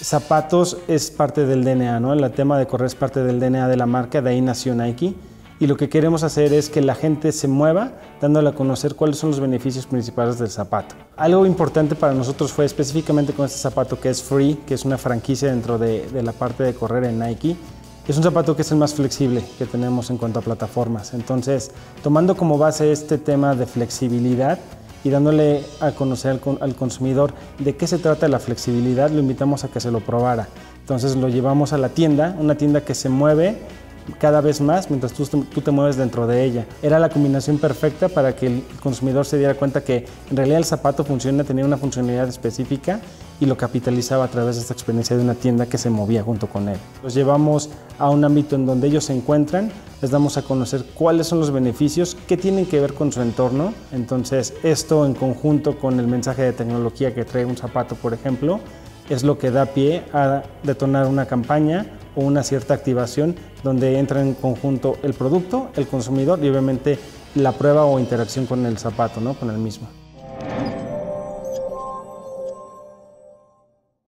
Zapatos es parte del DNA, ¿no? El tema de correr es parte del DNA de la marca, de ahí nació Nike. Y lo que queremos hacer es que la gente se mueva dándole a conocer cuáles son los beneficios principales del zapato. Algo importante para nosotros fue específicamente con este zapato que es Free, que es una franquicia dentro de la parte de correr en Nike. Es un zapato que es el más flexible que tenemos en cuanto a plataformas. Entonces, tomando como base este tema de flexibilidad y dándole a conocer al consumidor de qué se trata la flexibilidad, lo invitamos a que se lo probara. Entonces lo llevamos a la tienda, una tienda que se mueve cada vez más mientras tú te mueves dentro de ella. Era la combinación perfecta para que el consumidor se diera cuenta que en realidad el zapato tenía una funcionalidad específica y lo capitalizaba a través de esta experiencia de una tienda que se movía junto con él. Los llevamos a un ámbito en donde ellos se encuentran, les damos a conocer cuáles son los beneficios, qué tienen que ver con su entorno. Entonces esto en conjunto con el mensaje de tecnología que trae un zapato, por ejemplo, es lo que da pie a detonar una campaña o una cierta activación donde entra en conjunto el producto, el consumidor y obviamente la prueba o interacción con el zapato, ¿no? Con el mismo.